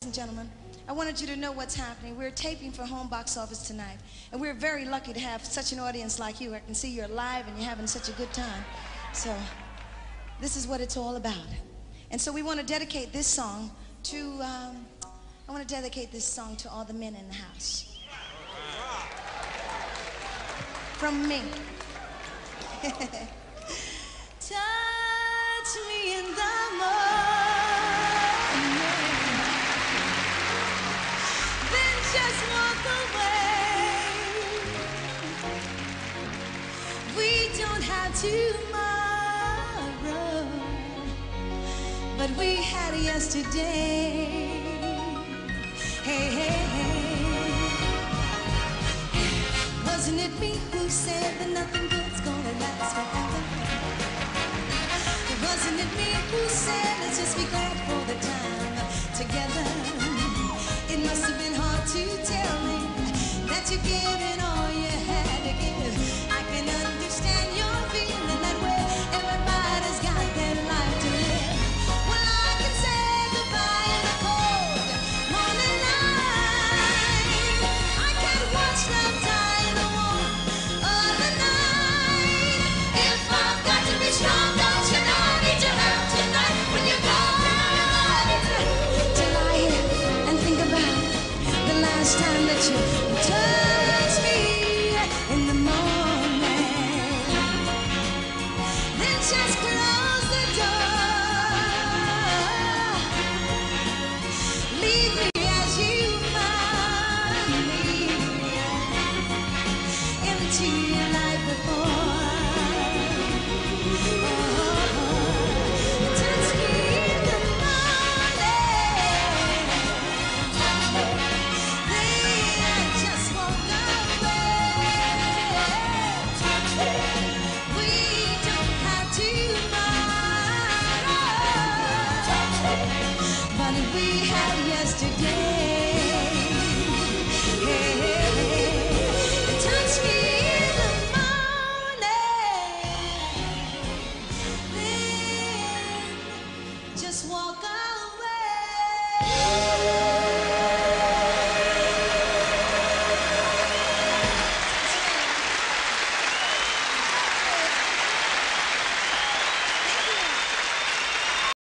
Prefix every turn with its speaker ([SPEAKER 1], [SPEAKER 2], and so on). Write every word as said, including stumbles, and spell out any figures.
[SPEAKER 1] and gentlemen, I wanted you to know what's happening. We're taping for Home Box Office tonight, and we're very lucky to have such an audience like you. I can see you're alive and you're having such a good time. So this is what it's all about. And so we want to dedicate this song to, um, I want to dedicate this song to all the men in the house. From me. Touch me in the morning, then just walk away. We don't have tomorrow, but we had yesterday. Hey, hey, hey. Wasn't it me who said that nothing good's gonna last forever? Wasn't it me who said let's just be glad for the time together? It must have been hard to tell me that you're giving all you had to give. I can understand your feeling that way. Everybody's got their life to live. Well, I can say goodbye in the cold morning light. I can watch them die in the warmth of the night. If I've got to be strong, don't you know? Last time that you touched